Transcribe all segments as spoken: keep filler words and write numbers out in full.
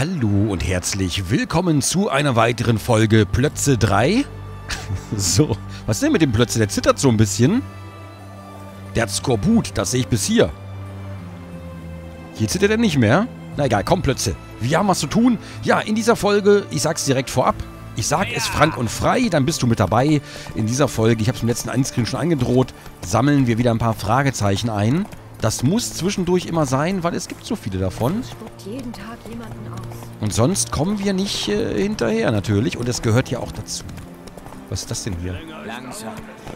Hallo und herzlich willkommen zu einer weiteren Folge Plötze drei. So, was ist denn mit dem Plötze? Der zittert so ein bisschen. Der hat Skorbut, das sehe ich bis hier. Hier zittert er nicht mehr. Na egal, komm Plötze. Wir haben was zu tun. Ja, in dieser Folge, ich sag's direkt vorab. Ich sag es frank und frei, dann bist du mit dabei. In dieser Folge, ich habe es im letzten Einscreen schon angedroht, sammeln wir wieder ein paar Fragezeichen ein. Das muss zwischendurch immer sein, weil es gibt so viele davon. Jeden Tag jemanden aus. Und sonst kommen wir nicht äh, hinterher natürlich. Und es gehört ja auch dazu. Was ist das denn hier? Langsam.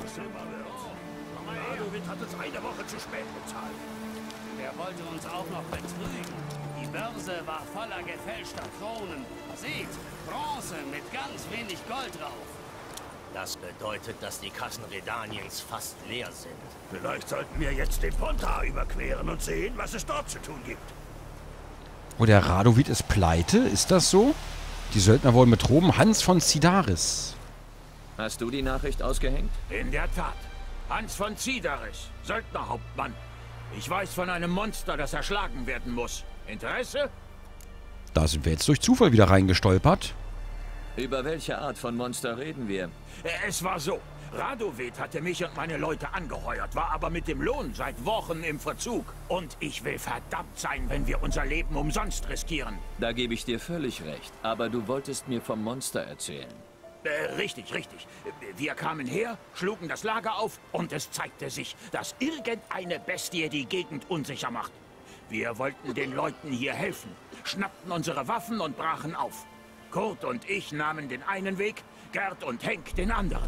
hat uns eine Woche zu spät bezahlt. Der wollte uns auch noch betrügen. Die Börse war voller gefälschter Kronen. Seht, Bronze mit ganz wenig Gold drauf. Das bedeutet, dass die Kassen Redaniens fast leer sind. Vielleicht sollten wir jetzt den Pontar überqueren und sehen, was es dort zu tun gibt. Oh, der Radovid ist pleite? Ist das so? Die Söldner wollen betrogen. Hans von Zidaris. Hast du die Nachricht ausgehängt? In der Tat. Hans von Zidaris, Söldnerhauptmann. Ich weiß von einem Monster, das erschlagen werden muss. Interesse? Da sind wir jetzt durch Zufall wieder reingestolpert. Über welche Art von Monster reden wir? Es war so. Radovid hatte mich und meine Leute angeheuert, war aber mit dem Lohn seit Wochen im Verzug. Und ich will verdammt sein, wenn wir unser Leben umsonst riskieren. Da gebe ich dir völlig recht. Aber du wolltest mir vom Monster erzählen. Äh, richtig, richtig. Wir kamen her, schlugen das Lager auf und es zeigte sich, dass irgendeine Bestie die Gegend unsicher macht. Wir wollten den Leuten hier helfen, schnappten unsere Waffen und brachen auf. Kurt und ich nahmen den einen Weg, Gerd und Henk den anderen.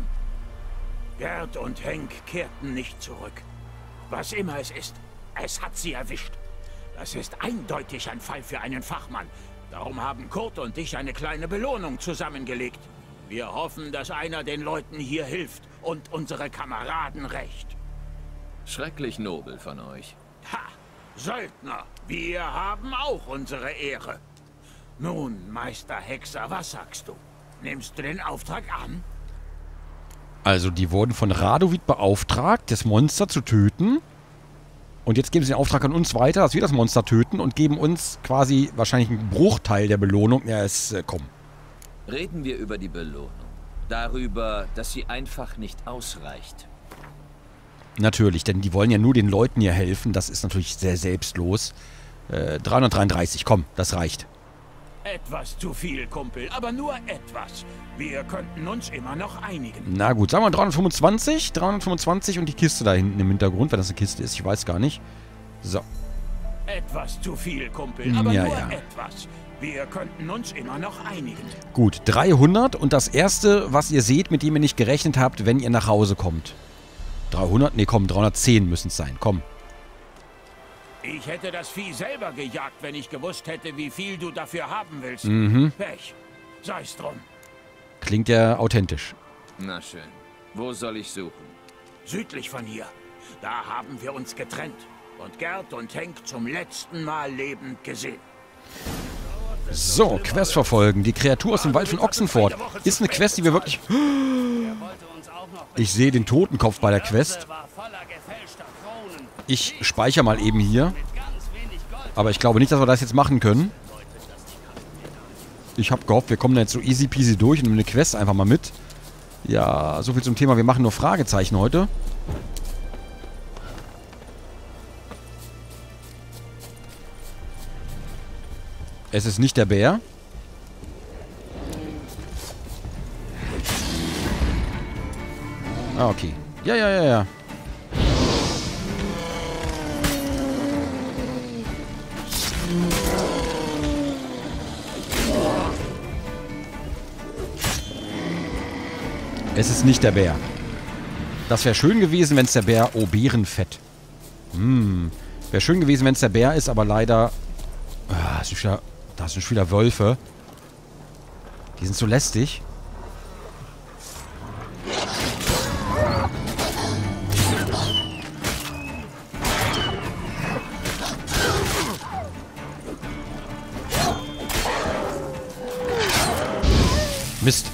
Gerd und Henk kehrten nicht zurück. Was immer es ist, es hat sie erwischt. Das ist eindeutig ein Fall für einen Fachmann. Darum haben Kurt und ich eine kleine Belohnung zusammengelegt. Wir hoffen, dass einer den Leuten hier hilft und unsere Kameraden rächt. Schrecklich nobel von euch. Ha! Söldner, wir haben auch unsere Ehre. Nun, Meister Hexer, was sagst du? Nimmst du den Auftrag an? Also, die wurden von Radovid beauftragt, das Monster zu töten. Und jetzt geben sie den Auftrag an uns weiter, dass wir das Monster töten und geben uns quasi wahrscheinlich einen Bruchteil der Belohnung. Ja, es äh, komm. Reden wir über die Belohnung. Darüber, dass sie einfach nicht ausreicht. Natürlich, denn die wollen ja nur den Leuten hier helfen. Das ist natürlich sehr selbstlos. Äh, dreihundertdreiunddreißig, komm, das reicht. Etwas zu viel, Kumpel, aber nur etwas. Wir könnten uns immer noch einigen. Na gut, sagen wir dreihundertfünfundzwanzig. dreihundertfünfundzwanzig und die Kiste da hinten im Hintergrund, wenn das eine Kiste ist, ich weiß gar nicht. So. Etwas zu viel, Kumpel, aber ja, nur ja. etwas. Wir könnten uns immer noch einigen. Gut, dreihundert und das erste, was ihr seht, mit dem ihr nicht gerechnet habt, wenn ihr nach Hause kommt. dreihundert? Ne, komm, dreihundertzehn müssen es sein, komm. Ich hätte das Vieh selber gejagt, wenn ich gewusst hätte, wie viel du dafür haben willst. Mhm. Pech. Sei's drum. Klingt ja authentisch. Na schön. Wo soll ich suchen? Südlich von hier. Da haben wir uns getrennt. Und Gerd und Henk zum letzten Mal lebend gesehen. So, Quest verfolgen. Die Kreatur aus dem Wald von Ochsenfurt. Ist eine Quest, die wir wirklich... Ich sehe den Totenkopf bei der Quest. Ich speichere mal eben hier. Aber ich glaube nicht, dass wir das jetzt machen können. Ich habe gehofft, wir kommen da jetzt so easy peasy durch und nehmen eine Quest einfach mal mit. Ja, so viel zum Thema. Wir machen nur Fragezeichen heute. Es ist nicht der Bär. Ah, okay. Ja, ja, ja, ja. Es ist nicht der Bär. Das wäre schön gewesen, wenn es der Bär... Oh, Bärenfett. Hm. Wäre schön gewesen, wenn es der Bär ist, aber leider... Ah, ist wieder, da sind schon wieder Wölfe. Die sind so lästig. Mist.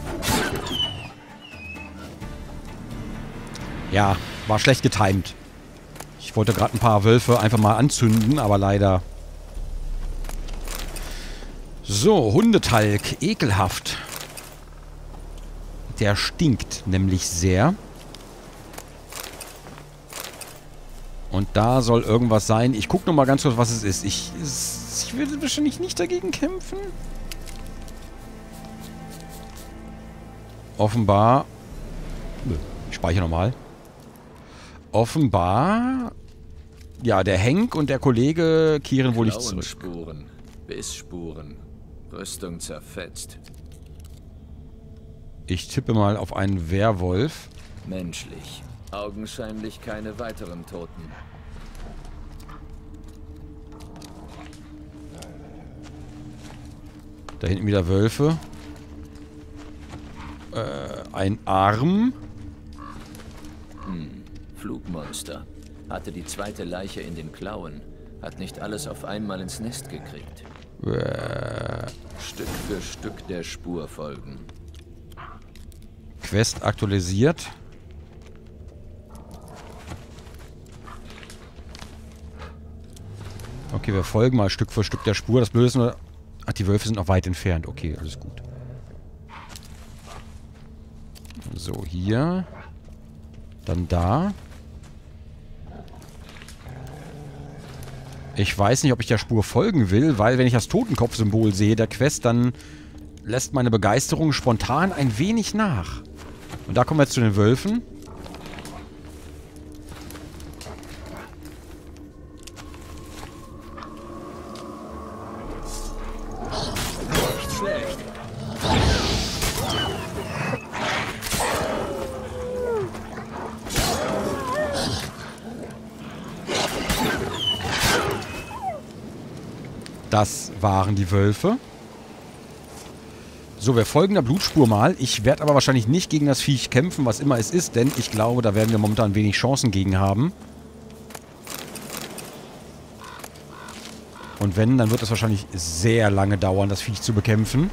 Ja, war schlecht getimt. Ich wollte gerade ein paar Wölfe einfach mal anzünden, aber leider So, Hundetalg. Ekelhaft. Der stinkt nämlich sehr. Und da soll irgendwas sein. Ich gucke nochmal ganz kurz, was es ist. Ich, ich werde wahrscheinlich nicht dagegen kämpfen. Offenbar... Ich speichere nochmal. Offenbar... Ja, der Henk und der Kollege kehren wohl nicht zurück. Spuren, Bissspuren, Rüstung zerfetzt. Ich tippe mal auf einen Werwolf. Menschlich. Augenscheinlich keine weiteren Toten. Da hinten wieder Wölfe. Äh, ein Arm. Hm. Flugmonster. Hatte die zweite Leiche in den Klauen. Hat nicht alles auf einmal ins Nest gekriegt. Äh, Stück für Stück der Spur folgen. Quest aktualisiert. Okay, wir folgen mal Stück für Stück der Spur. Das Blöde ist nur... Ach, die Wölfe sind noch weit entfernt. Okay, alles gut. So, hier. Dann da. Ich weiß nicht, ob ich der Spur folgen will, weil wenn ich das Totenkopf-Symbol sehe, der Quest, dann lässt meine Begeisterung spontan ein wenig nach. Und da kommen wir jetzt zu den Wölfen. Das waren die Wölfe. So, wir folgen der Blutspur mal. Ich werde aber wahrscheinlich nicht gegen das Viech kämpfen, was immer es ist, denn ich glaube, da werden wir momentan wenig Chancen gegen haben. Und wenn, dann wird es wahrscheinlich sehr lange dauern, das Viech zu bekämpfen.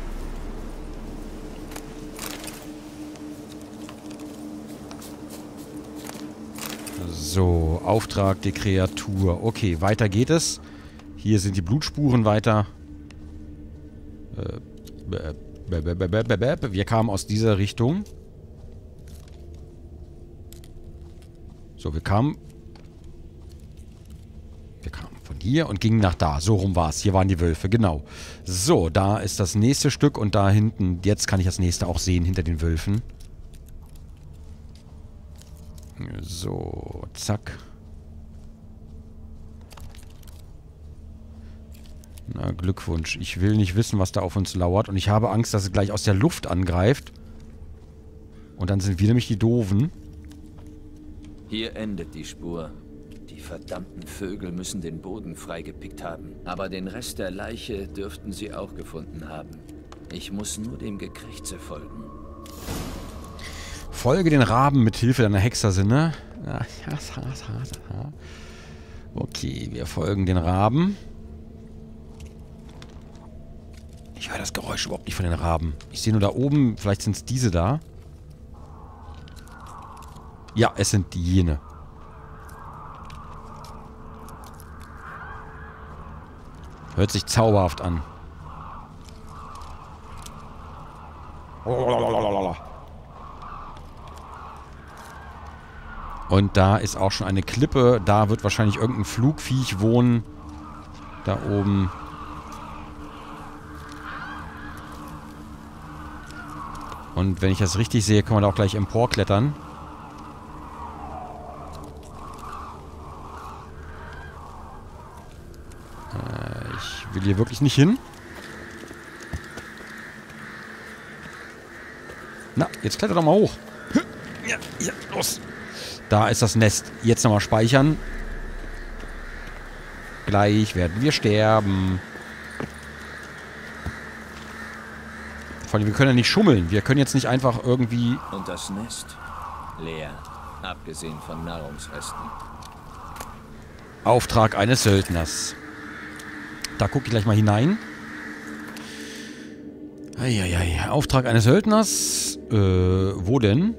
So, Auftrag der Kreatur. Okay, weiter geht es. Hier sind die Blutspuren weiter. Äh, wir kamen aus dieser Richtung. So, wir kamen... Wir kamen von hier und gingen nach da. So rum war es. Hier waren die Wölfe, genau. So, da ist das nächste Stück und da hinten... Jetzt kann ich das nächste auch sehen, hinter den Wölfen. So, zack. Na, Glückwunsch. Ich will nicht wissen, was da auf uns lauert. Und ich habe Angst, dass es gleich aus der Luft angreift. Und dann sind wir nämlich die Doofen. Hier endet die Spur. Die verdammten Vögel müssen den Boden freigepickt haben. Aber den Rest der Leiche dürften sie auch gefunden haben. Ich muss nur dem Gekrächze folgen. Folge den Raben mit Hilfe deiner Hexersinne. Okay, wir folgen den Raben. Ich höre das Geräusch überhaupt nicht von den Raben. Ich sehe nur da oben, vielleicht sind es diese da. Ja, es sind jene. Hört sich zauberhaft an. Und da ist auch schon eine Klippe. Da wird wahrscheinlich irgendein Flugviech wohnen. Da oben. Und wenn ich das richtig sehe, kann man da auch gleich emporklettern. Äh, ich will hier wirklich nicht hin. Na, jetzt kletter doch mal hoch. Ja, ja, los. Da ist das Nest. Jetzt nochmal speichern. Gleich werden wir sterben. Vor allem, wir können ja nicht schummeln. Wir können jetzt nicht einfach irgendwie... Und das Nest? Leer. Abgesehen von Nahrungsresten. Auftrag eines Söldners. Da gucke ich gleich mal hinein. Eieiei. Auftrag eines Söldners. Äh, wo denn?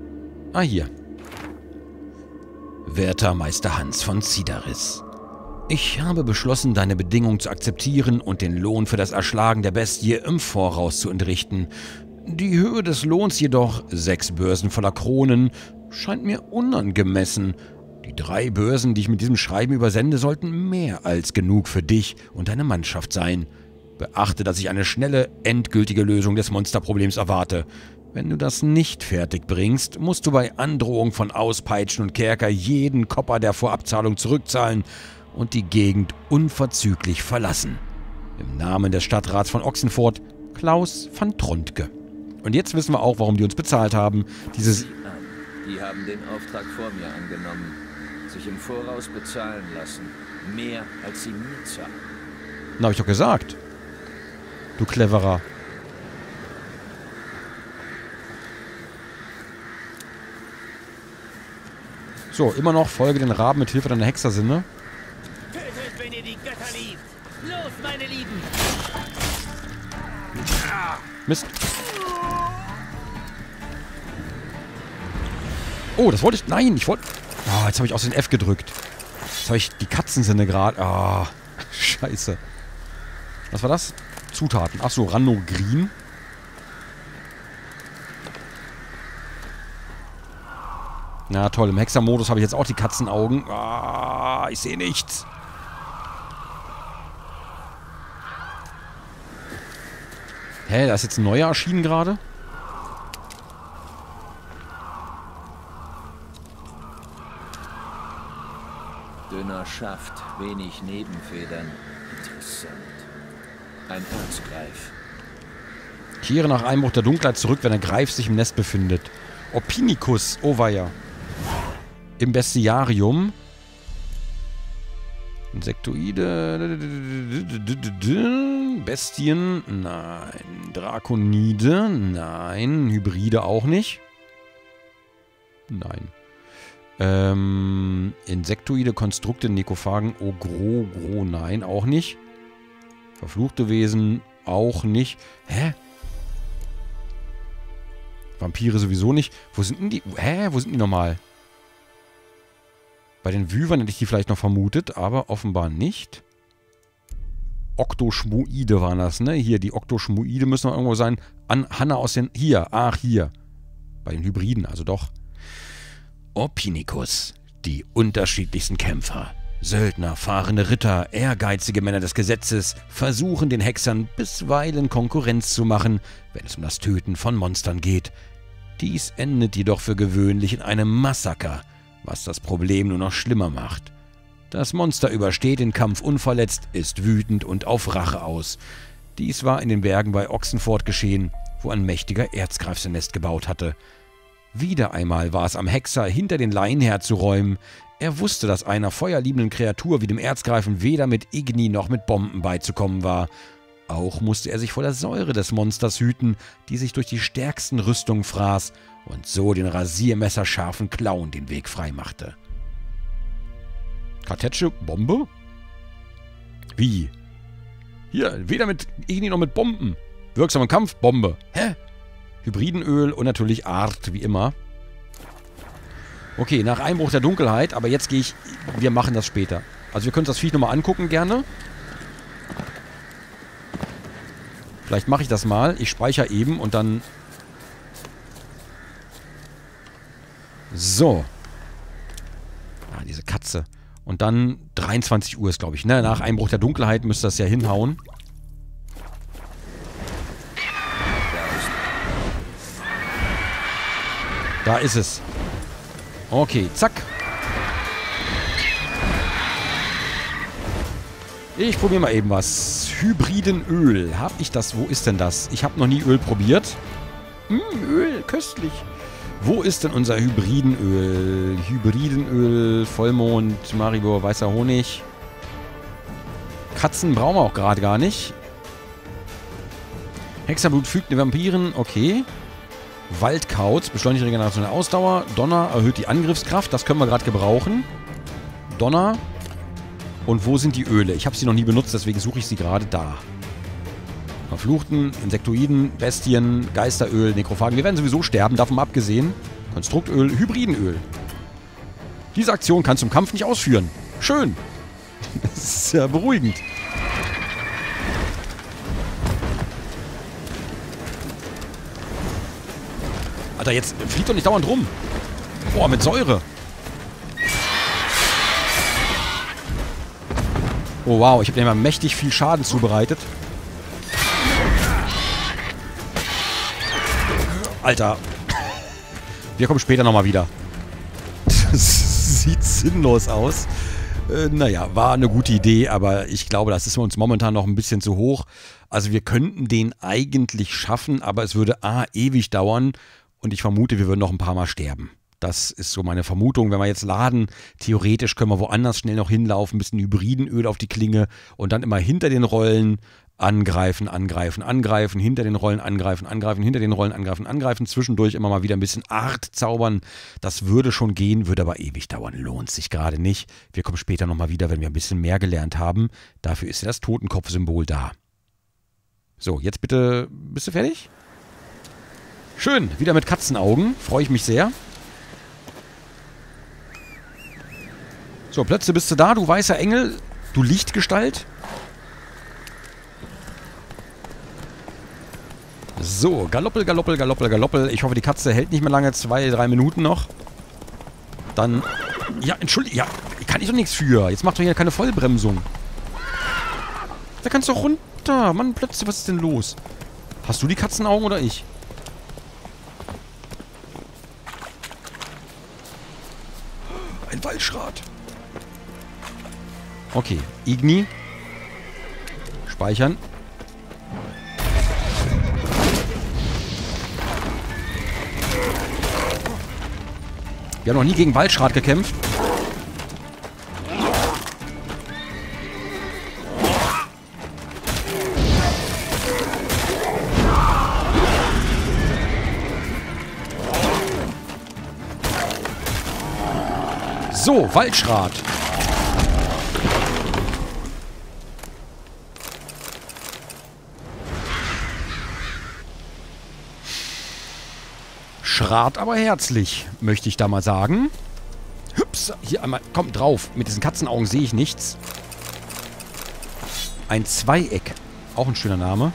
Ah, hier. Werter Meister Hans von Cidaris. Ich habe beschlossen, deine Bedingung zu akzeptieren und den Lohn für das Erschlagen der Bestie im Voraus zu entrichten. Die Höhe des Lohns jedoch, sechs Börsen voller Kronen, scheint mir unangemessen. Die drei Börsen, die ich mit diesem Schreiben übersende, sollten mehr als genug für dich und deine Mannschaft sein. Beachte, dass ich eine schnelle, endgültige Lösung des Monsterproblems erwarte. Wenn du das nicht fertig bringst, musst du bei Androhung von Auspeitschen und Kerker jeden Kopper der Vorabzahlung zurückzahlen und die Gegend unverzüglich verlassen. Im Namen des Stadtrats von Ochsenfurt, Klaus van Trondke. Und jetzt wissen wir auch, warum die uns bezahlt haben. Dieses... Die haben den Auftrag vor mir angenommen. Sich im Voraus bezahlen lassen. Mehr, als sie mir zahlen. Na, hab ich doch gesagt. Du Cleverer. So, immer noch folge den Raben mit Hilfe deiner Hexersinne. Tötet, wenn ihr die Götter liebt. Los, meine Lieben. Mist. Oh, das wollte ich... Nein, ich wollte... Oh, jetzt habe ich aus den F gedrückt. Jetzt habe ich die Katzensinne gerade... Ah, oh, scheiße. Was war das? Zutaten. Achso, Ranogrin. Na toll, im Hexermodus habe ich jetzt auch die Katzenaugen. Ah, ich sehe nichts. Hä, da ist jetzt ein neuer erschienen gerade? Dünner Schaft, wenig Nebenfedern. Interessant. Ein Erzgreif. Kehre nach Einbruch der Dunkelheit zurück, wenn der Greif sich im Nest befindet. Opinicus, oh weia. Im Bestiarium. Insektoide. Bestien, nein. Drakonide, nein. Hybride auch nicht. Nein. Ähm, Insektoide, Konstrukte, Nekophagen, Ogro, Gro, nein, auch nicht. Verfluchte Wesen, auch nicht. Hä? Vampire sowieso nicht. Wo sind denn die? Hä? Wo sind die nochmal? Bei den Wyvern hätte ich die vielleicht noch vermutet, aber offenbar nicht. Oktoschmoide waren das, ne? Hier, die Oktoschmoide müssen noch irgendwo sein. An Hanna aus den... Hier, ach, hier. Bei den Hybriden, also doch. Opinicus, die unterschiedlichsten Kämpfer. Söldner, fahrende Ritter, ehrgeizige Männer des Gesetzes versuchen den Hexern bisweilen Konkurrenz zu machen, wenn es um das Töten von Monstern geht. Dies endet jedoch für gewöhnlich in einem Massaker, was das Problem nur noch schlimmer macht. Das Monster übersteht den Kampf unverletzt, ist wütend und auf Rache aus. Dies war in den Bergen bei Ochsenfurt geschehen, wo ein mächtiger Erzgreif sein Nest gebaut hatte. Wieder einmal war es am Hexer, hinter den Laien herzuräumen. Er wusste, dass einer feuerliebenden Kreatur wie dem Erzgreifen weder mit Igni noch mit Bomben beizukommen war. Auch musste er sich vor der Säure des Monsters hüten, die sich durch die stärksten Rüstungen fraß und so den rasiermesserscharfen Klauen den Weg freimachte. Kartätsche Bombe? Wie? Hier, weder mit Igni noch mit Bomben. Wirksamer Kampf, Bombe. Hä? Hybridenöl und natürlich Art, wie immer. Okay, nach Einbruch der Dunkelheit, aber jetzt gehe ich... Wir machen das später. Also wir können uns das Viech nochmal angucken, gerne. Vielleicht mache ich das mal. Ich speichere eben und dann... So. Ah, diese Katze. Und dann dreiundzwanzig Uhr ist, glaube ich, ne? Nach Einbruch der Dunkelheit müsste das ja hinhauen. Da ist es. Okay, zack. Ich probiere mal eben was. Hybridenöl. Hab ich das? Wo ist denn das? Ich habe noch nie Öl probiert. Hm, Öl, köstlich. Wo ist denn unser Hybridenöl? Hybridenöl, Vollmond, Maribor, weißer Honig. Katzen brauchen wir auch gerade gar nicht. Hexerblut fügt den Vampiren. Okay. Waldkauz, beschleunigt Regeneration der Ausdauer. Donner erhöht die Angriffskraft. Das können wir gerade gebrauchen. Donner. Und wo sind die Öle? Ich habe sie noch nie benutzt, deswegen suche ich sie gerade da. Verfluchten, Insektoiden, Bestien, Geisteröl, Nekrophagen. Wir werden sowieso sterben, davon mal abgesehen. Konstruktöl, Hybridenöl. Diese Aktion kannst du im Kampf nicht ausführen. Schön. ist ja beruhigend. Alter, jetzt fliegt doch nicht dauernd rum. Boah, mit Säure. Oh wow, ich habe dem mal mächtig viel Schaden zubereitet. Alter. Wir kommen später nochmal wieder. Das sieht sinnlos aus. Äh, naja, war eine gute Idee, aber ich glaube, das ist uns momentan noch ein bisschen zu hoch. Also wir könnten den eigentlich schaffen, aber es würde A, ewig dauern und ich vermute, wir würden noch ein paar Mal sterben. Das ist so meine Vermutung. Wenn wir jetzt laden, theoretisch können wir woanders schnell noch hinlaufen, ein bisschen Hybridenöl auf die Klinge und dann immer hinter den Rollen angreifen, angreifen, angreifen, hinter den Rollen angreifen, angreifen, hinter den Rollen angreifen, angreifen, zwischendurch immer mal wieder ein bisschen Art zaubern. Das würde schon gehen, würde aber ewig dauern. Lohnt sich gerade nicht. Wir kommen später nochmal wieder, wenn wir ein bisschen mehr gelernt haben. Dafür ist ja das Totenkopf-Symbol da. So, jetzt bitte, bist du fertig? Schön, wieder mit Katzenaugen. Freue ich mich sehr. So, Plötze, bist du da, du weißer Engel, du Lichtgestalt? So, Galoppel, Galoppel, Galoppel, Galoppel. Ich hoffe, die Katze hält nicht mehr lange, zwei, drei Minuten noch. Dann, ja, entschuldige, ja, kann ich doch nichts für. Jetzt macht doch hier keine Vollbremsung. Da kannst du doch runter. Mann, Plötze, was ist denn los? Hast du die Katzenaugen oder ich? Ein Waldschrat. Okay, Igni. Speichern. Wir haben noch nie gegen Waldschrat gekämpft. So, Waldschrat. Schrat aber herzlich, möchte ich da mal sagen. Hüps, hier einmal, komm drauf. Mit diesen Katzenaugen sehe ich nichts. Ein Zweieck. Auch ein schöner Name.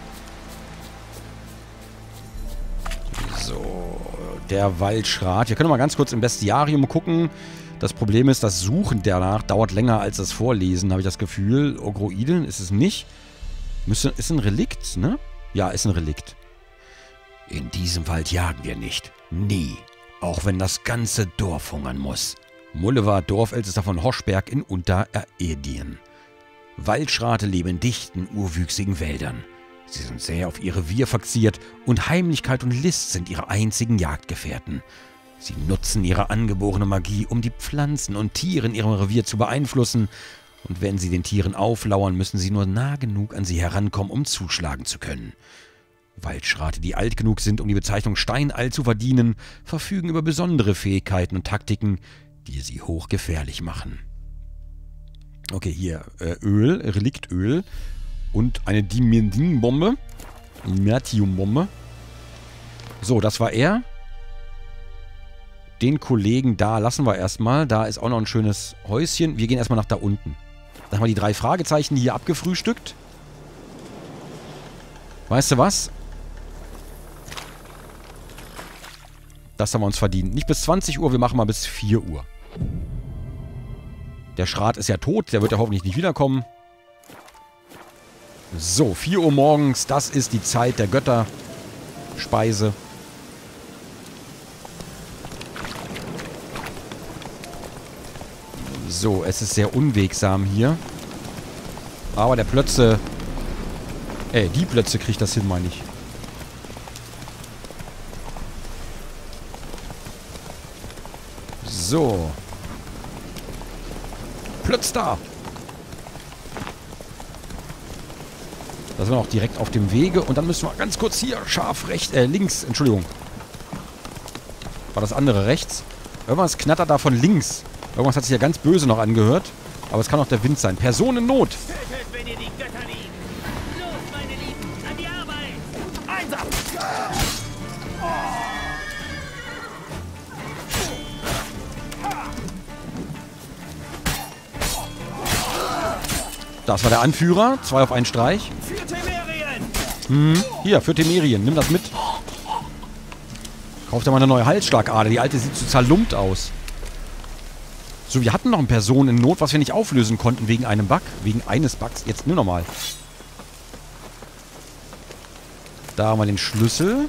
So, der Waldschrat. Wir können mal ganz kurz im Bestiarium gucken. Das Problem ist, das Suchen danach dauert länger als das Vorlesen, habe ich das Gefühl. Ogroiden ist es nicht. Müsste, ist ein Relikt, ne? Ja, ist ein Relikt. In diesem Wald jagen wir nicht. Nie. Auch wenn das ganze Dorf hungern muss. Mulle war Dorfältester von Hoschberg in Untererdien. Waldschrate leben in dichten, urwüchsigen Wäldern. Sie sind sehr auf ihr Revier fixiert und Heimlichkeit und List sind ihre einzigen Jagdgefährten. Sie nutzen ihre angeborene Magie, um die Pflanzen und Tiere in ihrem Revier zu beeinflussen. Und wenn sie den Tieren auflauern, müssen sie nur nah genug an sie herankommen, um zuschlagen zu können. Waldschrate, die alt genug sind, um die Bezeichnung Steinall zu verdienen, verfügen über besondere Fähigkeiten und Taktiken, die sie hochgefährlich machen. Okay, hier äh, Öl, Reliktöl und eine Dimendin-Bombe. Mertium-Bombe. So, das war er. Den Kollegen da lassen wir erstmal. Da ist auch noch ein schönes Häuschen. Wir gehen erstmal nach da unten. Da haben wir die drei Fragezeichen hier abgefrühstückt. Weißt du was? Das haben wir uns verdient. Nicht bis zwanzig Uhr, wir machen mal bis vier Uhr. Der Schrat ist ja tot, der wird ja hoffentlich nicht wiederkommen. So, vier Uhr morgens, das ist die Zeit der Götterspeise. So, es ist sehr unwegsam hier. Aber der Plötze... Ey, die Plötze kriegt das hin, meine ich. So. Plötz da! Da sind wir auch direkt auf dem Wege. Und dann müssen wir ganz kurz hier scharf rechts, äh, links, Entschuldigung. War das andere rechts? Irgendwas knattert da von links. Irgendwas hat sich ja ganz böse noch angehört. Aber es kann auch der Wind sein. Person in Not. Tötet, wenn ihr die Götter liebt. Los, meine Lieben, an die Arbeit. Einsatz! Das war der Anführer. Zwei auf einen Streich. Für Temerien! Hm. Hier, für Temerien. Nimm das mit. Kauf dir mal eine neue Halsschlagader. Die alte sieht so zerlumpt aus. So, wir hatten noch eine Person in Not, was wir nicht auflösen konnten wegen einem Bug. Wegen eines Bugs. Jetzt nimm nochmal. Da haben wir den Schlüssel.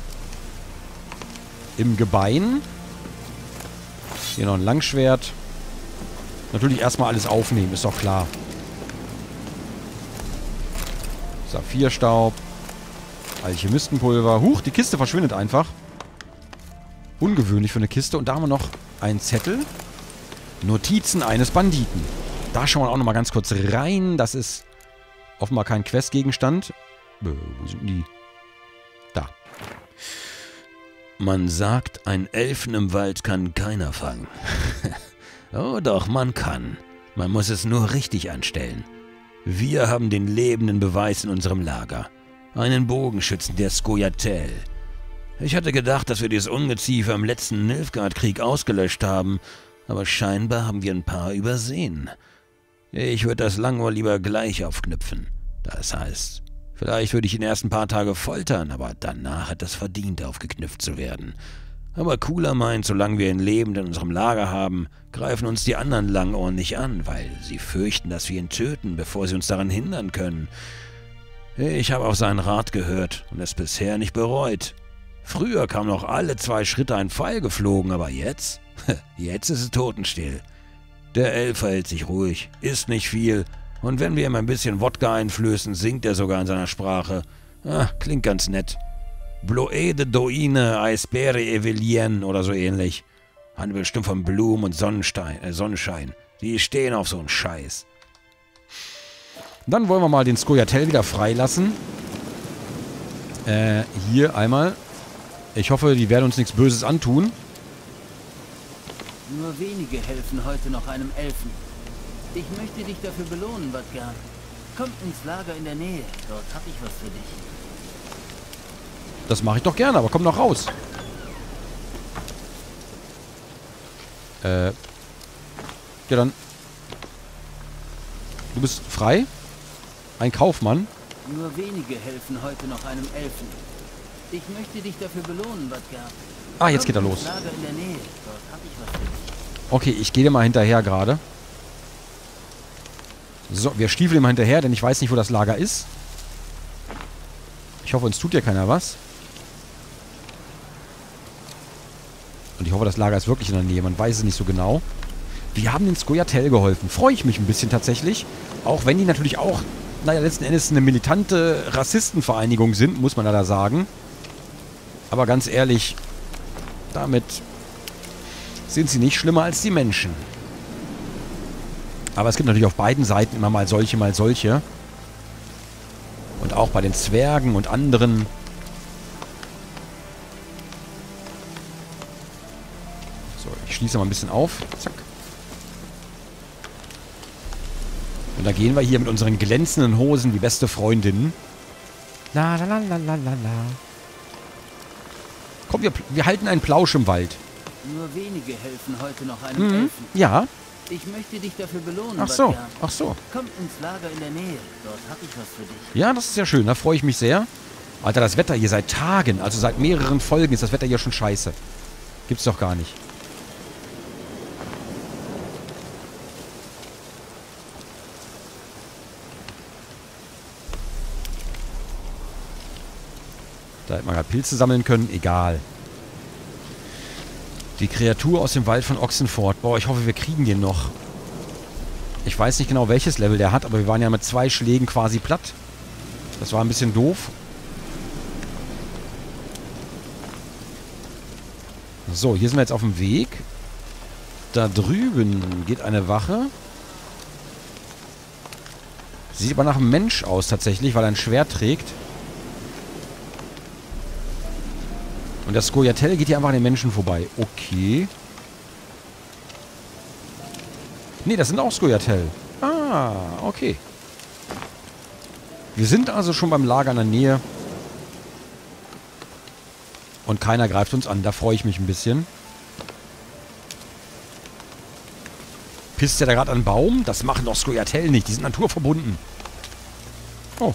Im Gebein. Hier noch ein Langschwert. Natürlich erstmal alles aufnehmen, ist doch klar. Saphirstaub. Alchemistenpulver. Huch, die Kiste verschwindet einfach. Ungewöhnlich für eine Kiste. Und da haben wir noch einen Zettel. Notizen eines Banditen. Da schauen wir auch nochmal ganz kurz rein. Das ist offenbar kein Questgegenstand. Äh, wo sind die? Da. Man sagt, ein Elfen im Wald kann keiner fangen. Oh doch, man kann. Man muss es nur richtig anstellen. Wir haben den lebenden Beweis in unserem Lager. Einen Bogenschützen der Scoia'tael. Ich hatte gedacht, dass wir dieses Ungeziefer im letzten Nilfgaard-Krieg ausgelöscht haben, aber scheinbar haben wir ein paar übersehen. Ich würde das lang wohl lieber gleich aufknüpfen. Das heißt, vielleicht würde ich ihn erst ein paar Tage foltern, aber danach hat es verdient, aufgeknüpft zu werden. Aber Cooler meint, solange wir ihn lebend in unserem Lager haben, greifen uns die anderen Langohren nicht an, weil sie fürchten, dass wir ihn töten, bevor sie uns daran hindern können. Ich habe auf seinen Rat gehört und es bisher nicht bereut. Früher kam noch alle zwei Schritte ein Pfeil geflogen, aber jetzt? Jetzt ist es totenstill. Der Elf verhält sich ruhig, isst nicht viel, und wenn wir ihm ein bisschen Wodka einflößen, singt er sogar in seiner Sprache. Ah, klingt ganz nett. Bloede doine aispere evelien oder so ähnlich. Handelt bestimmt von Blumen und Sonnenstein, äh, Sonnenschein. Die stehen auf so einen Scheiß. Dann wollen wir mal den Scoia'tael wieder freilassen. Äh, hier einmal. Ich hoffe, die werden uns nichts Böses antun. Nur wenige helfen heute noch einem Elfen. Ich möchte dich dafür belohnen, Wadgar. Komm ins Lager in der Nähe. Dort habe ich was für dich. Das mache ich doch gerne, aber komm noch raus. Äh. Ja dann. Du bist frei? Ein Kaufmann? Nur wenige helfen heute noch einem Elfen. Ich möchte dich dafür belohnen, Wadgar. Ah, jetzt geht er los. Lager in der Nähe. Dort habe ich was für dich. Okay, ich gehe dir mal hinterher gerade. So, wir stiefeln mal hinterher, denn ich weiß nicht, wo das Lager ist. Ich hoffe, uns tut hier keiner was. Und ich hoffe, das Lager ist wirklich in der Nähe. Man weiß es nicht so genau. Wir haben den Scoia'tael geholfen. Freue ich mich ein bisschen tatsächlich. Auch wenn die natürlich auch, naja, letzten Endes eine militante Rassistenvereinigung sind, muss man da sagen. Aber ganz ehrlich, damit sind sie nicht schlimmer als die Menschen. Aber es gibt natürlich auf beiden Seiten immer mal solche, mal solche. Und auch bei den Zwergen und anderen. So, ich schließe mal ein bisschen auf. Zack. Und da gehen wir hier mit unseren glänzenden Hosen, die beste Freundin. La la la la la la la. Komm, wir, wir halten einen Plausch im Wald. Nur wenige helfen heute noch einem Mhm. Elfen. Ja. Ich möchte dich dafür belohnen, Ach so, Wadgar. ach so. Komm ins Lager in der Nähe. Dort habe ich was für dich. Ja, das ist ja schön. Da freue ich mich sehr. Alter, das Wetter hier seit Tagen, also seit mehreren Folgen ist das Wetter hier schon scheiße. Gibt's doch gar nicht. Da hätte man gerade Pilze sammeln können. Egal. Die Kreatur aus dem Wald von Oxenford. Boah, ich hoffe, wir kriegen den noch. Ich weiß nicht genau, welches Level der hat, aber wir waren ja mit zwei Schlägen quasi platt. Das war ein bisschen doof. So, hier sind wir jetzt auf dem Weg. Da drüben geht eine Wache. Sieht aber nach einem Mensch aus tatsächlich, weil er ein Schwert trägt. Und der Scoia'tael geht hier einfach an den Menschen vorbei. Okay. Nee, das sind auch Scoia'tael. Ah, okay. Wir sind also schon beim Lager in der Nähe. Und keiner greift uns an. Da freue ich mich ein bisschen. Pisst der da gerade an einen Baum? Das machen doch Scoia'tael nicht. Die sind naturverbunden. Oh.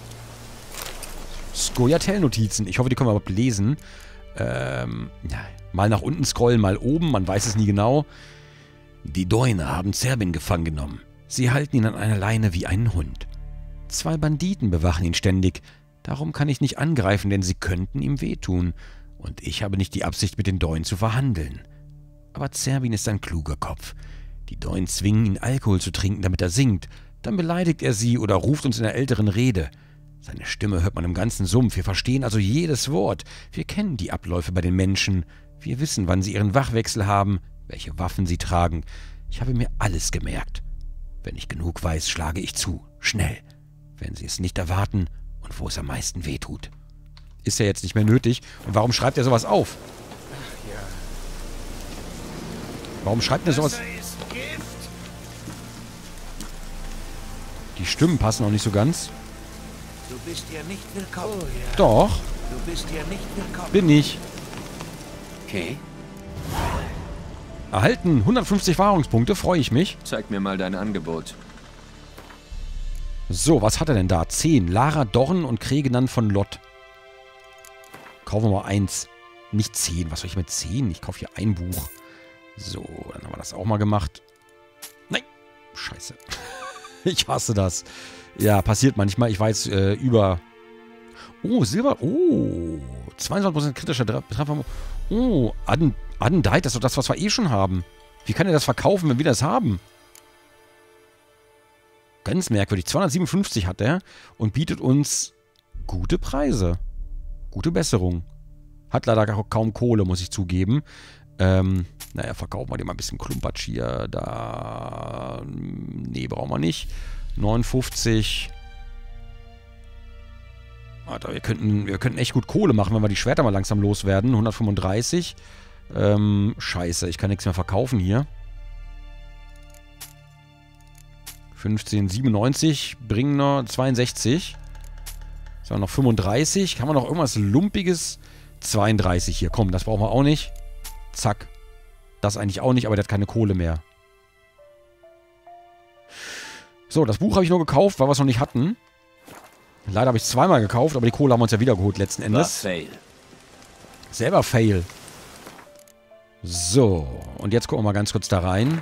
Scoia'tael-Notizen. Ich hoffe, die können wir überhaupt lesen. Ähm, ja, mal nach unten scrollen, mal oben. Man weiß es nie genau. Die Däune haben Zerbin gefangen genommen. Sie halten ihn an einer Leine wie einen Hund. Zwei Banditen bewachen ihn ständig. Darum kann ich nicht angreifen, denn sie könnten ihm wehtun. Und ich habe nicht die Absicht, mit den Däunen zu verhandeln. Aber Zerbin ist ein kluger Kopf. Die Däunen zwingen ihn, Alkohol zu trinken, damit er singt. Dann beleidigt er sie oder ruft uns in der älteren Rede. Seine Stimme hört man im ganzen Sumpf. Wir verstehen also jedes Wort. Wir kennen die Abläufe bei den Menschen. Wir wissen, wann sie ihren Wachwechsel haben, welche Waffen sie tragen. Ich habe mir alles gemerkt. Wenn ich genug weiß, schlage ich zu. Schnell. Wenn sie es nicht erwarten und wo es am meisten wehtut. Ist ja jetzt nicht mehr nötig. Und warum schreibt er sowas auf? Ach ja. Warum schreibt er sowas? Wasser ist Gift. Die Stimmen passen auch nicht so ganz. Du bist hier nicht willkommen. Oh, ja. Doch, Du bist hier nicht willkommen. bin ich. Okay, Erhalten hundertfünfzig Wahrungspunkte, freue ich mich. zeig mir mal dein Angebot. So, was hat er denn da? zehn. Lara Dorn und Kregenan von Lot. Kaufen wir mal eins. Nicht zehn. Was soll ich mit zehn? Ich kaufe hier ein Buch. So, dann haben wir das auch mal gemacht. Nein. Scheiße. Ich hasse das. Ja, passiert manchmal. Ich weiß, äh, über... Oh, Silber... Oh, zweiundzwanzig Prozent kritischer Treffer... Oh, Aden, Adendite, das ist doch das, was wir eh schon haben. Wie kann er das verkaufen, wenn wir das haben? Ganz merkwürdig. zweihundertsiebenundfünfzig hat er und bietet uns gute Preise. Gute Besserung. Hat leider kaum Kohle, muss ich zugeben. Ähm, naja, verkaufen wir den mal ein bisschen Klumpatsch hier. Da... Nee, brauchen wir nicht. neunundfünfzig. Alter, wir könnten, wir könnten echt gut Kohle machen, wenn wir die Schwerter mal langsam loswerden. hundertfünfunddreißig. Ähm, scheiße, ich kann nichts mehr verkaufen hier. fünfzehn siebenundneunzig, bringen noch zweiundsechzig. So, noch fünfunddreißig. Kann man noch irgendwas Lumpiges? zweiunddreißig hier. Komm, das brauchen wir auch nicht. Zack. Das eigentlich auch nicht, aber der hat keine Kohle mehr. So, das Buch habe ich nur gekauft, weil wir es noch nicht hatten. Leider habe ich es zweimal gekauft, aber die Kohle haben wir uns ja wieder geholt letzten Endes. Fail. Selber Fail. So, und jetzt gucken wir mal ganz kurz da rein.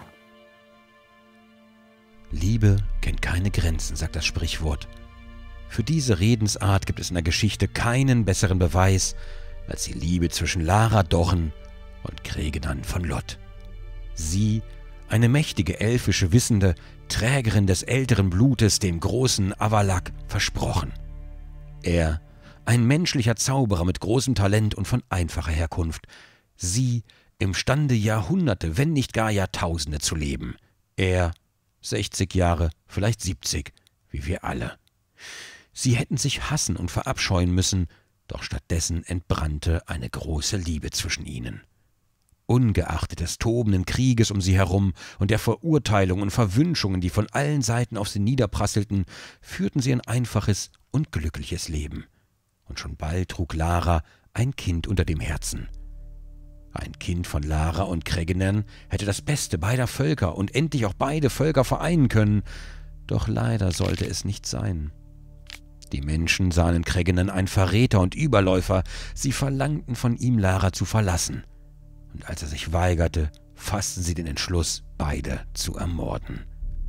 Liebe kennt keine Grenzen, sagt das Sprichwort. Für diese Redensart gibt es in der Geschichte keinen besseren Beweis als die Liebe zwischen Lara Dorn und Kregenan von Lot. Sie, eine mächtige elfische Wissende, Trägerin des älteren Blutes, dem großen Avalak, versprochen. Er, ein menschlicher Zauberer mit großem Talent und von einfacher Herkunft. Sie, imstande Jahrhunderte, wenn nicht gar Jahrtausende zu leben. Er, sechzig Jahre, vielleicht siebzig, wie wir alle. Sie hätten sich hassen und verabscheuen müssen, doch stattdessen entbrannte eine große Liebe zwischen ihnen. Ungeachtet des tobenden Krieges um sie herum und der Verurteilungen und Verwünschungen, die von allen Seiten auf sie niederprasselten, führten sie ein einfaches und glückliches Leben. Und schon bald trug Lara ein Kind unter dem Herzen. Ein Kind von Lara und Kregenan hätte das Beste beider Völker und endlich auch beide Völker vereinen können, doch leider sollte es nicht sein. Die Menschen sahen in Kregenan einen Verräter und Überläufer, sie verlangten von ihm, Lara zu verlassen. Und als er sich weigerte, fassten sie den Entschluss, beide zu ermorden.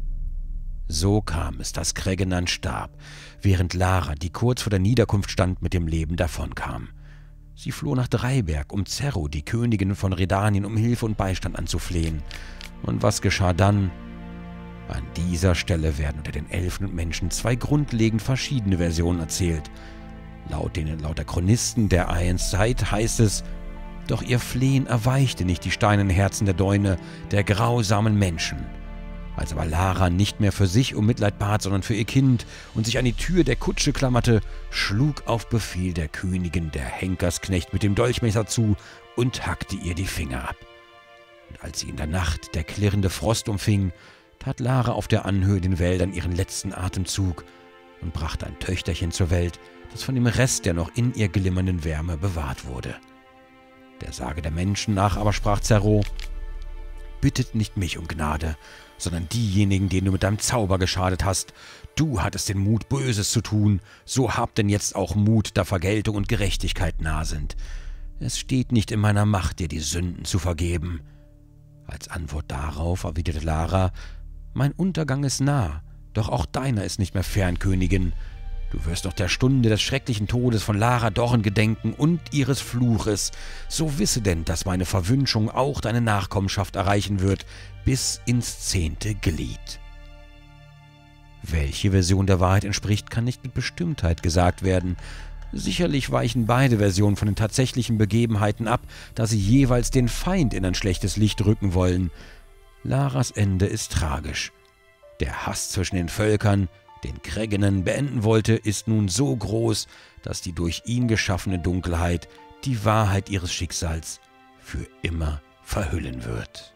So kam es, dass Kregenan starb, während Lara, die kurz vor der Niederkunft stand, mit dem Leben davonkam. Sie floh nach Dreiberg, um Zerro, die Königin von Redanien, um Hilfe und Beistand anzuflehen. Und was geschah dann? An dieser Stelle werden unter den Elfen und Menschen zwei grundlegend verschiedene Versionen erzählt. Laut den laut der Chronisten der Einszeit heißt es: Doch ihr Flehen erweichte nicht die steinernen Herzen der Däune, der grausamen Menschen. Als aber Lara nicht mehr für sich um Mitleid bat, sondern für ihr Kind und sich an die Tür der Kutsche klammerte, schlug auf Befehl der Königin der Henkersknecht mit dem Dolchmesser zu und hackte ihr die Finger ab. Und als sie in der Nacht der klirrende Frost umfing, tat Lara auf der Anhöhe den Wäldern ihren letzten Atemzug und brachte ein Töchterchen zur Welt, das von dem Rest der noch in ihr glimmernden Wärme bewahrt wurde. Der Sage der Menschen nach aber sprach Zerro: Bittet nicht mich um Gnade, sondern diejenigen, denen du mit deinem Zauber geschadet hast. Du hattest den Mut, Böses zu tun, so hab denn jetzt auch Mut, da Vergeltung und Gerechtigkeit nah sind. Es steht nicht in meiner Macht, dir die Sünden zu vergeben. Als Antwort darauf erwiderte Lara, mein Untergang ist nah, doch auch deiner ist nicht mehr fern, Königin. Du wirst noch der Stunde des schrecklichen Todes von Lara Dorn gedenken und ihres Fluches. So wisse denn, dass meine Verwünschung auch deine Nachkommenschaft erreichen wird, bis ins zehnte Glied. Welche Version der Wahrheit entspricht, kann nicht mit Bestimmtheit gesagt werden. Sicherlich weichen beide Versionen von den tatsächlichen Begebenheiten ab, da sie jeweils den Feind in ein schlechtes Licht rücken wollen. Laras Ende ist tragisch. Der Hass zwischen den Völkern, den Kregenen beenden wollte, ist nun so groß, dass die durch ihn geschaffene Dunkelheit die Wahrheit ihres Schicksals für immer verhüllen wird.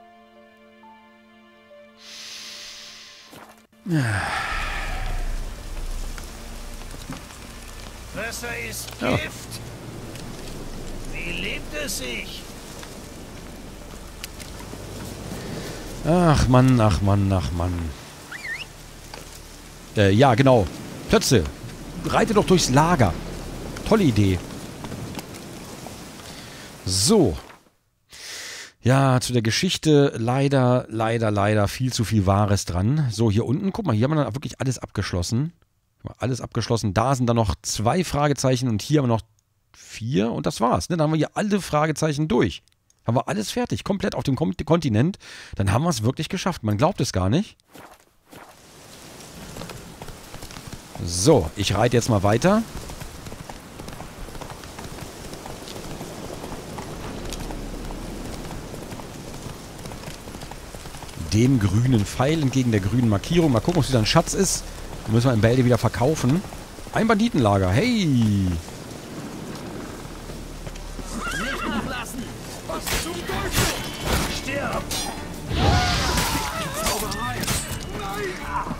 Wasser ist Ja. Gift. Wie lebt es sich? Ach Mann, ach Mann, ach Mann. Äh, ja, genau. Plötze. Reite doch durchs Lager. Tolle Idee. So. Ja, zu der Geschichte leider, leider, leider viel zu viel Wahres dran. So, hier unten, guck mal, hier haben wir dann wirklich alles abgeschlossen. Alles abgeschlossen. Da sind dann noch zwei Fragezeichen und hier haben wir noch vier und das war's. Ne? Dann haben wir hier alle Fragezeichen durch. Haben wir alles fertig, komplett auf dem Kontinent. Dann haben wir es wirklich geschafft. Man glaubt es gar nicht. So, ich reite jetzt mal weiter. Dem grünen Pfeil entgegen der grünen Markierung. Mal gucken, ob es wieder ein Schatz ist. Den müssen wir in Bälde wieder verkaufen. Ein Banditenlager. Hey! Nicht nachlassen! Was zum Teufel? Stirb! Zauberei! Nein!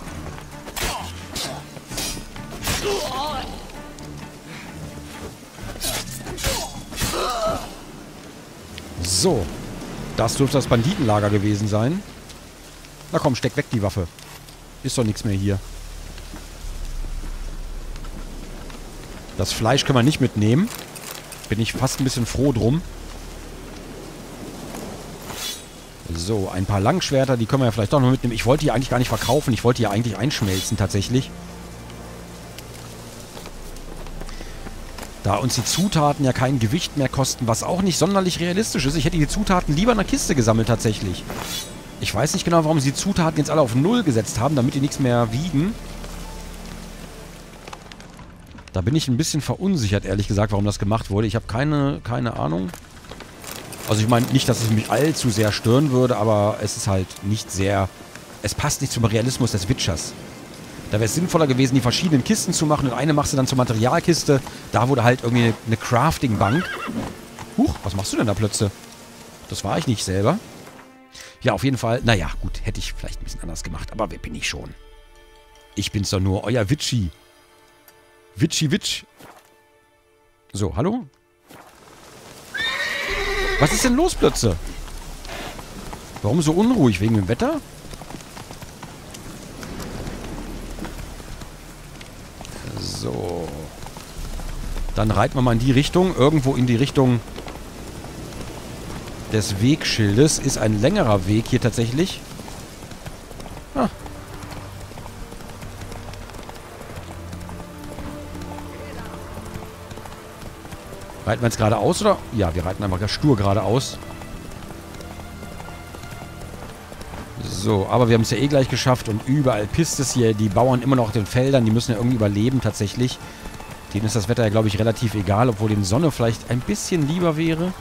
So. Das dürfte das Banditenlager gewesen sein. Na komm, steck weg die Waffe. Ist doch nichts mehr hier. Das Fleisch können wir nicht mitnehmen. Bin ich fast ein bisschen froh drum. So, ein paar Langschwerter, die können wir ja vielleicht doch noch mitnehmen. Ich wollte die eigentlich gar nicht verkaufen. Ich wollte die eigentlich einschmelzen tatsächlich. Da uns die Zutaten ja kein Gewicht mehr kosten, was auch nicht sonderlich realistisch ist. Ich hätte die Zutaten lieber in der Kiste gesammelt tatsächlich. Ich weiß nicht genau, warum sie die Zutaten jetzt alle auf Null gesetzt haben, damit die nichts mehr wiegen. Da bin ich ein bisschen verunsichert, ehrlich gesagt, warum das gemacht wurde. Ich habe keine, keine Ahnung. Also ich meine nicht, dass es mich allzu sehr stören würde, aber es ist halt nicht sehr... Es passt nicht zum Realismus des Witchers. Da wäre es sinnvoller gewesen, die verschiedenen Kisten zu machen und eine machst du dann zur Materialkiste. Da wurde halt irgendwie eine, eine Crafting-Bank. Huch, was machst du denn da plötzlich? Das war ich nicht selber. Ja, auf jeden Fall. Naja, gut, hätte ich vielleicht ein bisschen anders gemacht. Aber wer bin ich schon? Ich bin's doch nur, euer Witchi. Witchi Witch. So, hallo? Was ist denn los plötzlich? Warum so unruhig? Wegen dem Wetter? So. Dann reiten wir mal in die Richtung. Irgendwo in die Richtung des Wegschildes. Ist ein längerer Weg hier tatsächlich. Ah. Reiten wir jetzt geradeaus, oder? Ja, wir reiten einfach stur geradeaus. So, aber wir haben es ja eh gleich geschafft und überall pisst es hier. Die Bauern immer noch auf den Feldern, die müssen ja irgendwie überleben tatsächlich. Denen ist das Wetter ja, glaube ich, relativ egal, obwohl denen Sonne vielleicht ein bisschen lieber wäre.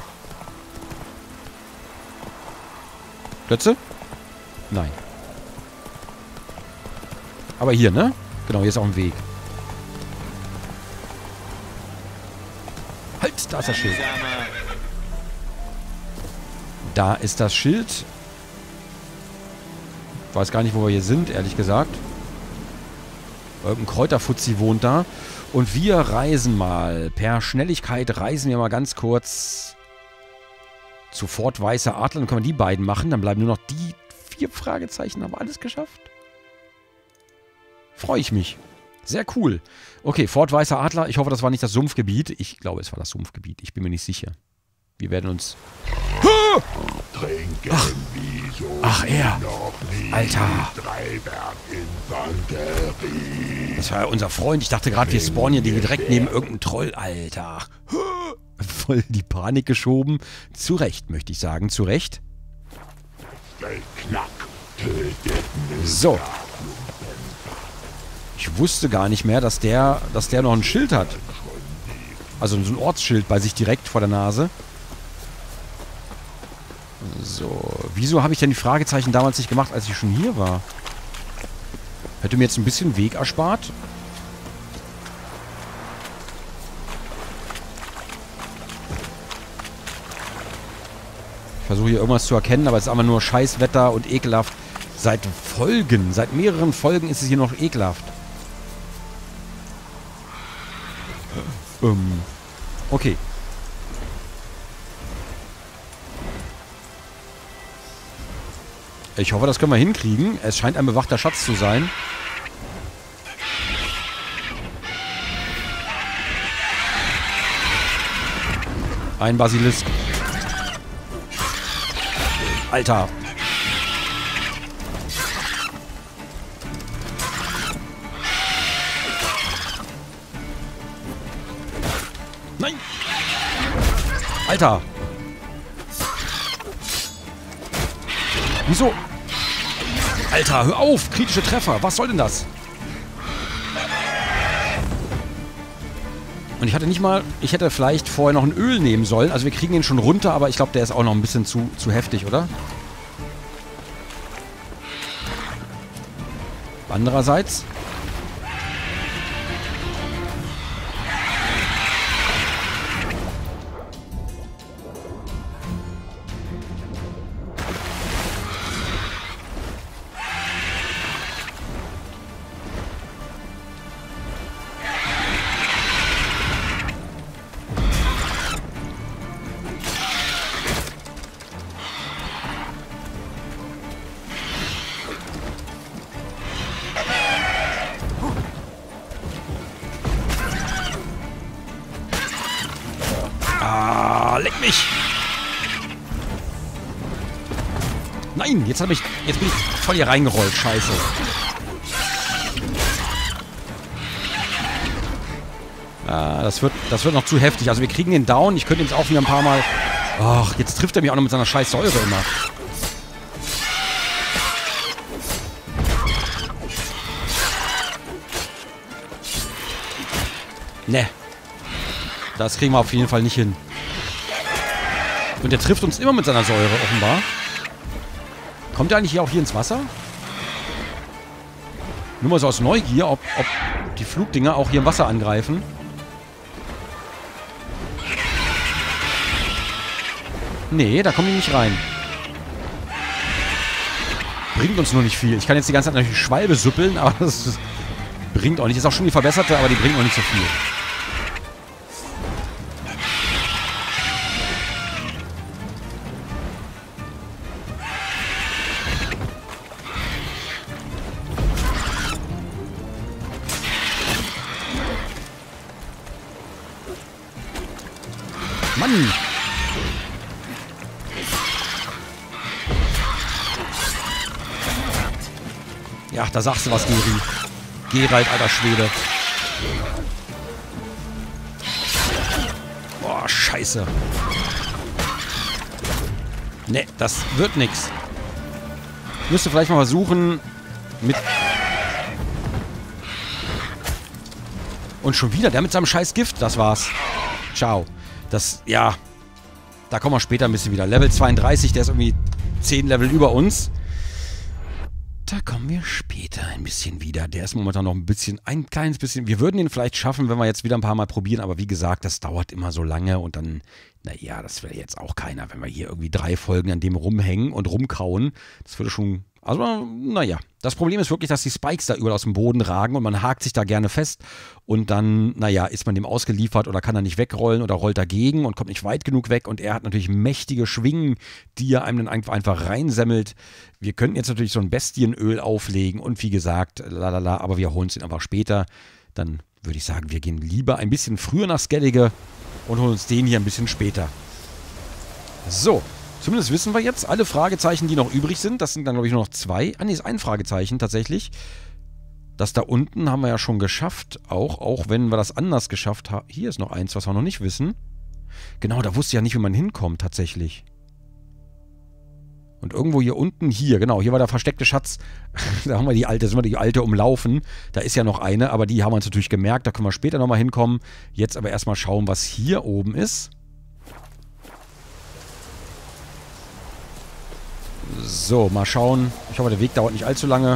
Plötze? Nein. Aber hier, ne? Genau, hier ist auch ein Weg. Halt, da ist das Schild. Da ist das Schild. Ich weiß gar nicht, wo wir hier sind, ehrlich gesagt. Irgendein Kräuterfuzzi wohnt da. Und wir reisen mal. Per Schnelligkeit reisen wir mal ganz kurz zu Fort Weißer Adler. Dann können wir die beiden machen. Dann bleiben nur noch die vier Fragezeichen. Haben wir alles geschafft? Freue ich mich. Sehr cool. Okay, Fort Weißer Adler. Ich hoffe, das war nicht das Sumpfgebiet. Ich glaube, es war das Sumpfgebiet. Ich bin mir nicht sicher. Wir werden uns... Ach, Ach er. Alter. Das war ja unser Freund. Ich dachte gerade, wir spawnen hier direkt neben irgendeinem Troll. Alter. Voll die Panik geschoben. Zu Recht, möchte ich sagen. Zu Recht. So. Ich wusste gar nicht mehr, dass der, dass der noch ein Schild hat. Also so ein Ortsschild bei sich direkt vor der Nase. So. Wieso habe ich denn die Fragezeichen damals nicht gemacht, als ich schon hier war? Hätte mir jetzt ein bisschen Weg erspart. Ich versuche hier irgendwas zu erkennen, aber es ist einfach nur Scheißwetter und ekelhaft. Seit Folgen, seit mehreren Folgen ist es hier noch ekelhaft. Ähm. Okay. Ich hoffe, das können wir hinkriegen. Es scheint ein bewachter Schatz zu sein. Ein Basilisk. Alter. Nein. Alter. Wieso? Alter, hör auf! Kritische Treffer. Was soll denn das? Und ich hatte nicht mal... Ich hätte vielleicht vorher noch ein Öl nehmen sollen. Also wir kriegen ihn schon runter, aber ich glaube, der ist auch noch ein bisschen zu, zu heftig, oder? Andererseits... Leck mich! Nein, jetzt habe ich, jetzt bin ich voll hier reingerollt. Scheiße. Ah, das wird, das wird noch zu heftig. Also wir kriegen den down. Ich könnte jetzt auch wieder ein paar Mal... Ach, jetzt trifft er mich auch noch mit seiner scheiß Säure immer. Ne. Das kriegen wir auf jeden Fall nicht hin. Und der trifft uns immer mit seiner Säure, offenbar. Kommt der eigentlich hier auch hier ins Wasser? Nur mal so aus Neugier, ob, ob die Flugdinger auch hier im Wasser angreifen. Nee, da kommen die nicht rein. Bringt uns nur nicht viel. Ich kann jetzt die ganze Zeit natürlich Schwalbe süppeln, aber das, das bringt auch nicht. Ist auch schon die verbesserte, aber die bringt auch nicht so viel. Mann! Ja, da sagst du was, Geri. Geralt, alter Schwede. Boah, scheiße. Ne, das wird nix. Ich müsste vielleicht mal versuchen, mit... Und schon wieder, der mit seinem scheiß Gift, das war's. Ciao. Das, ja, da kommen wir später ein bisschen wieder. Level zweiunddreißig, der ist irgendwie zehn Level über uns. Da kommen wir später ein bisschen wieder. Der ist momentan noch ein bisschen, ein kleines bisschen. Wir würden ihn vielleicht schaffen, wenn wir jetzt wieder ein paar Mal probieren. Aber wie gesagt, das dauert immer so lange. Und dann, naja, das wäre jetzt auch keiner, wenn wir hier irgendwie drei Folgen an dem rumhängen und rumkauen. Das würde schon Also, naja. Das Problem ist wirklich, dass die Spikes da überall aus dem Boden ragen und man hakt sich da gerne fest und dann, naja, ist man dem ausgeliefert oder kann er nicht wegrollen oder rollt dagegen und kommt nicht weit genug weg und er hat natürlich mächtige Schwingen, die er einem dann einfach reinsemmelt. Wir könnten jetzt natürlich so ein Bestienöl auflegen und wie gesagt, lalala, aber wir holen es ihn einfach später. Dann würde ich sagen, wir gehen lieber ein bisschen früher nach Skellige und holen uns den hier ein bisschen später. So. Zumindest wissen wir jetzt, alle Fragezeichen, die noch übrig sind, das sind dann, glaube ich, nur noch zwei. Ah, nee, ist ein Fragezeichen tatsächlich. Das da unten haben wir ja schon geschafft, auch, auch wenn wir das anders geschafft haben. Hier ist noch eins, was wir noch nicht wissen. Genau, da wusste ich ja nicht, wie man hinkommt, tatsächlich. Und irgendwo hier unten, hier, genau, hier war der versteckte Schatz. Da haben wir die alte, sind wir die alte umlaufen. Da ist ja noch eine, aber die haben wir uns natürlich gemerkt, da können wir später nochmal hinkommen. Jetzt aber erstmal schauen, was hier oben ist. So, mal schauen. Ich hoffe, der Weg dauert nicht allzu lange.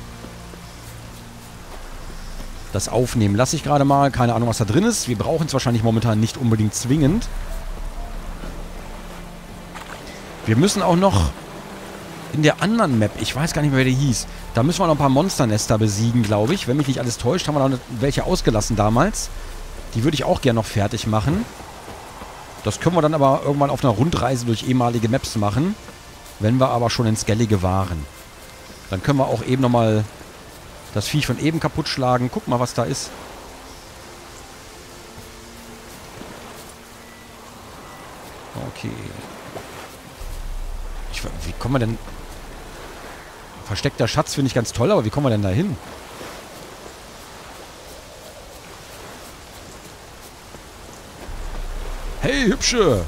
Das Aufnehmen lasse ich gerade mal. Keine Ahnung, was da drin ist. Wir brauchen es wahrscheinlich momentan nicht unbedingt zwingend. Wir müssen auch noch in der anderen Map, ich weiß gar nicht mehr, wer die hieß, da müssen wir noch ein paar Monsternester besiegen, glaube ich. Wenn mich nicht alles täuscht, haben wir noch welche ausgelassen damals. Die würde ich auch gerne noch fertig machen. Das können wir dann aber irgendwann auf einer Rundreise durch ehemalige Maps machen. Wenn wir aber schon in Skellige waren. Dann können wir auch eben nochmal das Viech von eben kaputt schlagen. Guck mal, was da ist. Okay. Ich, wie kommen wir denn... Versteckter Schatz finde ich ganz toll, aber wie kommen wir denn da hin? Hey, Hübsche!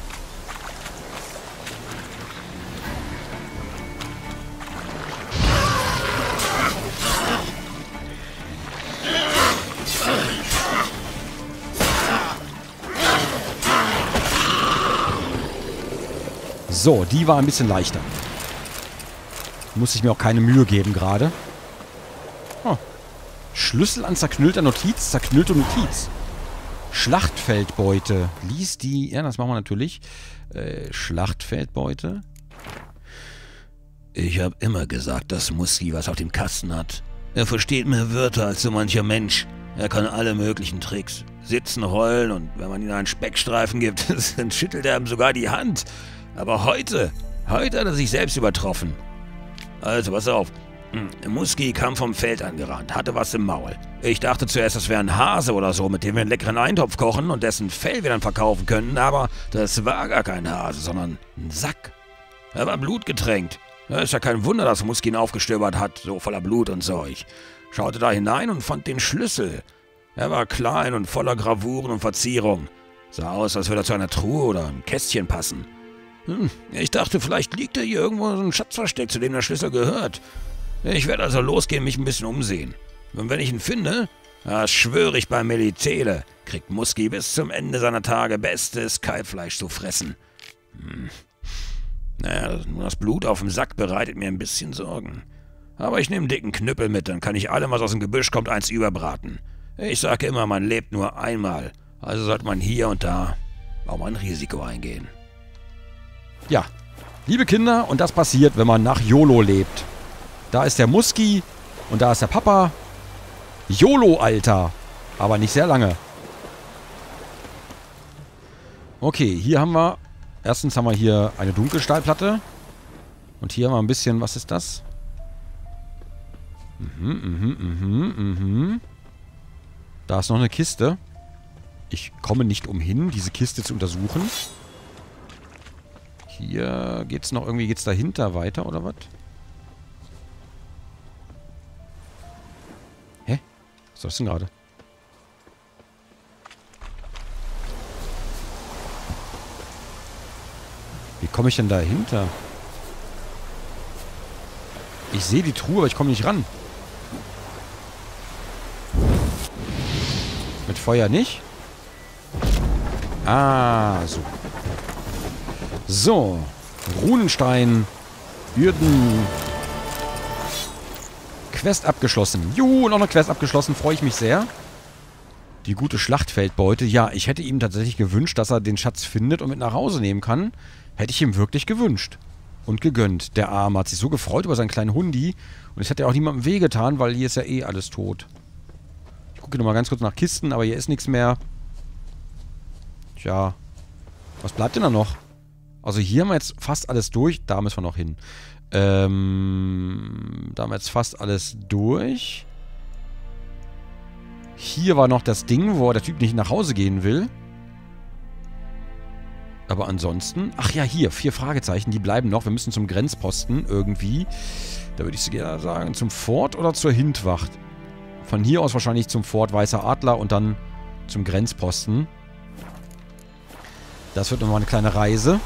So, die war ein bisschen leichter. Muss ich mir auch keine Mühe geben gerade. Oh. Schlüssel an zerknüllter Notiz, zerknüllte Notiz. Schlachtfeldbeute. Lies die... Ja, das machen wir natürlich. Äh, Schlachtfeldbeute. Ich habe immer gesagt, dass Musky was auf dem Kasten hat. Er versteht mehr Wörter als so mancher Mensch. Er kann alle möglichen Tricks. Sitzen, rollen und wenn man ihm einen Speckstreifen gibt, dann schüttelt er ihm sogar die Hand. Aber heute, heute hat er sich selbst übertroffen. Also, pass auf. Musky kam vom Feld angerannt, hatte was im Maul. Ich dachte zuerst, das wäre ein Hase oder so, mit dem wir einen leckeren Eintopf kochen und dessen Fell wir dann verkaufen könnten, aber das war gar kein Hase, sondern ein Sack. Er war blutgetränkt. Ja, ist ja kein Wunder, dass Musky ihn aufgestöbert hat, so voller Blut und Zeug. Schaute da hinein und fand den Schlüssel. Er war klein und voller Gravuren und Verzierung. Sah aus, als würde er zu einer Truhe oder einem Kästchen passen. Hm, ich dachte, vielleicht liegt da hier irgendwo so ein Schatz versteckt, zu dem der Schlüssel gehört. Ich werde also losgehen, mich ein bisschen umsehen. Und wenn ich ihn finde, das schwöre ich bei Melitele, kriegt Musky bis zum Ende seiner Tage bestes Kalbfleisch zu fressen. Hm. Naja, nur das Blut auf dem Sack bereitet mir ein bisschen Sorgen. Aber ich nehme einen dicken Knüppel mit, dann kann ich allem, was aus dem Gebüsch kommt, eins überbraten. Ich sage immer, man lebt nur einmal. Also sollte man hier und da auch mal ein Risiko eingehen. Ja, liebe Kinder, und das passiert, wenn man nach YOLO lebt. Da ist der Musky und da ist der Papa. YOLO, Alter. Aber nicht sehr lange. Okay, hier haben wir... Erstens haben wir hier eine Dunkelstahlplatte. Und hier haben wir ein bisschen... Was ist das? Mhm, mhm, mhm, mhm. Da ist noch eine Kiste. Ich komme nicht umhin, diese Kiste zu untersuchen. Hier geht's noch irgendwie... Geht's dahinter weiter, oder was? Hä? Was ist das denn gerade? Wie komme ich denn dahinter? Ich sehe die Truhe, aber ich komme nicht ran. Mit Feuer nicht? Ah, so. So. Runenstein. Hürden. Quest abgeschlossen. Juhu, noch eine Quest abgeschlossen. Freue ich mich sehr. Die gute Schlachtfeldbeute. Ja, ich hätte ihm tatsächlich gewünscht, dass er den Schatz findet und mit nach Hause nehmen kann. Hätte ich ihm wirklich gewünscht. und gegönnt. Der Arme hat sich so gefreut über seinen kleinen Hundi. Und es hat ja auch niemandem wehgetan, weil hier ist ja eh alles tot. Ich gucke nochmal ganz kurz nach Kisten, aber hier ist nichts mehr. Tja. Was bleibt denn da noch? Also hier haben wir jetzt fast alles durch. Da müssen wir noch hin. Ähm, da haben wir jetzt fast alles durch. Hier war noch das Ding, wo der Typ nicht nach Hause gehen will. Aber ansonsten... Ach ja, hier, vier Fragezeichen, die bleiben noch. Wir müssen zum Grenzposten irgendwie. Da würde ich so gerne sagen, zum Fort oder zur Hintwacht? Von hier aus wahrscheinlich zum Fort Weißer Adler und dann zum Grenzposten. Das wird nochmal eine kleine Reise.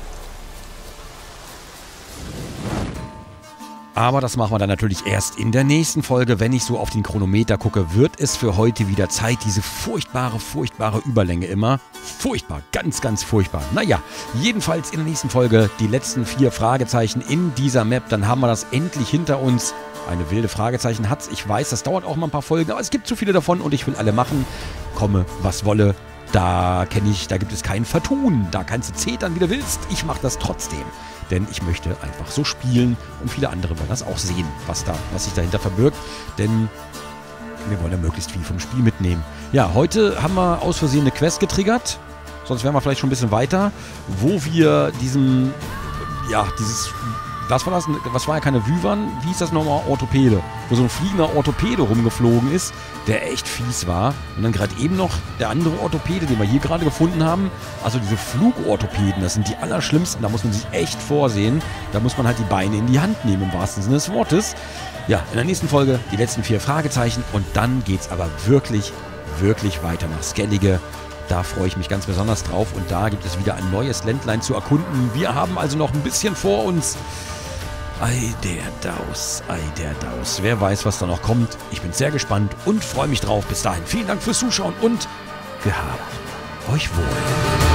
Aber das machen wir dann natürlich erst in der nächsten Folge. Wenn ich so auf den Chronometer gucke, wird es für heute wieder Zeit. Diese furchtbare, furchtbare Überlänge immer. Furchtbar, ganz, ganz furchtbar. Naja, jedenfalls in der nächsten Folge die letzten vier Fragezeichen in dieser Map. Dann haben wir das endlich hinter uns. Eine wilde Fragezeichen hat's. Ich weiß, das dauert auch mal ein paar Folgen, aber es gibt zu viele davon und ich will alle machen. Komme, was wolle. Da kenne ich, da gibt es kein Vertun. Da kannst du zetern, wie du willst. Ich mache das trotzdem. Denn ich möchte einfach so spielen und viele andere werden das auch sehen, was, da, was sich dahinter verbirgt. Denn wir wollen ja möglichst viel vom Spiel mitnehmen. Ja, heute haben wir aus Versehen eine Quest getriggert. Sonst wären wir vielleicht schon ein bisschen weiter. Wo wir diesen, ja, dieses, was war das? Was war ja keine Wyvern? Wie hieß das nochmal? Orthopäde. Wo so ein fliegender Orthopäde rumgeflogen ist, der echt fies war. Und dann gerade eben noch der andere Orthopäde, den wir hier gerade gefunden haben. Also diese Flugorthopäden, das sind die allerschlimmsten. Da muss man sich echt vorsehen. Da muss man halt die Beine in die Hand nehmen, im wahrsten Sinne des Wortes. Ja, in der nächsten Folge die letzten vier Fragezeichen. Und dann geht's aber wirklich, wirklich weiter nach Skellige. Da freue ich mich ganz besonders drauf. Und da gibt es wieder ein neues Ländlein zu erkunden. Wir haben also noch ein bisschen vor uns. Ei der Daus, ei der Daus. Wer weiß, was da noch kommt. Ich bin sehr gespannt und freue mich drauf. Bis dahin, vielen Dank fürs Zuschauen und gehabt euch wohl.